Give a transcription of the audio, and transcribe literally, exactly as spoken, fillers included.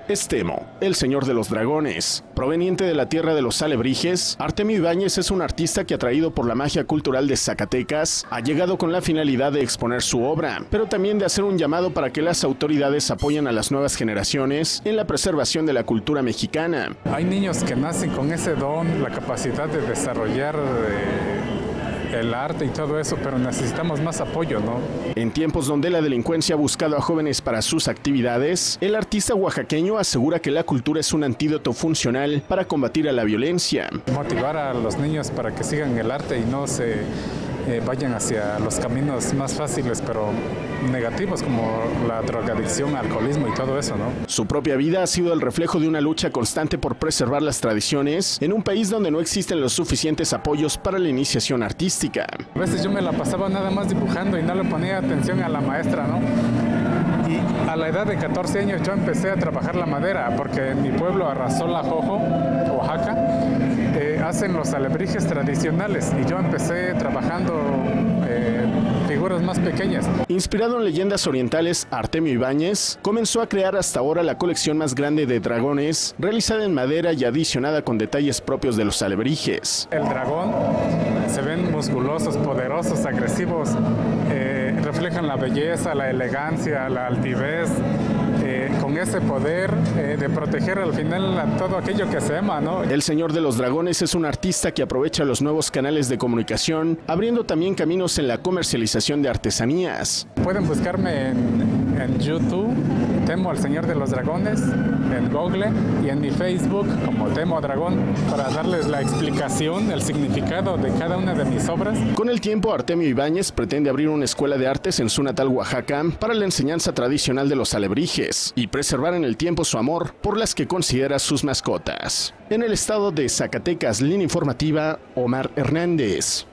es Temo, el señor de los dragones. Proveniente de la tierra de los alebrijes, Artemio Ibáñez es un artista que, atraído por la magia cultural de Zacatecas, ha llegado con la finalidad de exponer su obra, pero también de hacer un llamado para que las autoridades apoyen a las nuevas generaciones en la preservación de la cultura mexicana. Hay niños que nacen con ese don, la capacidad de desarrollar eh, el arte y todo eso, pero necesitamos más apoyo, ¿no? En tiempos donde la delincuencia ha buscado a jóvenes para sus actividades, el artista oaxaqueño asegura que la cultura es un antídoto funcional para combatir a la violencia. Motivar a los niños para que sigan el arte y no se eh, vayan hacia los caminos más fáciles, pero negativos, como la drogadicción, alcoholismo y todo eso, ¿no? Su propia vida ha sido el reflejo de una lucha constante por preservar las tradiciones en un país donde no existen los suficientes apoyos para la iniciación artística. A veces yo me la pasaba nada más dibujando y no le ponía atención a la maestra, ¿no? Y a la edad de catorce años yo empecé a trabajar la madera, porque en mi pueblo, Arrasola-Jojo, Oaxaca, eh, hacen los alebrijes tradicionales y yo empecé trabajando eh, figuras más pequeñas. Inspirado en leyendas orientales, Artemio Ibáñez comenzó a crear hasta ahora la colección más grande de dragones, realizada en madera y adicionada con detalles propios de los alebrijes. El dragón se ven musculosos, poderosos, agresivos, eh, reflejan la belleza, la elegancia, la altivez, eh, con ese poder eh, de proteger al final a todo aquello que se ama, ¿no? El señor de los dragones es un artista que aprovecha los nuevos canales de comunicación, abriendo también caminos en la comercialización de artesanías. Pueden buscarme en, en YouTube, Temo el señor de los dragones, en Google y en mi Facebook como Temo Dragón, para darles la explicación, el significado de cada una de mis obras. Con el tiempo, Artemio Ibáñez pretende abrir una escuela de artes en su natal Oaxaca para la enseñanza tradicional de los alebrijes y preservar en el tiempo su amor por las que considera sus mascotas. En el estado de Zacatecas, línea informativa, Omar Hernández.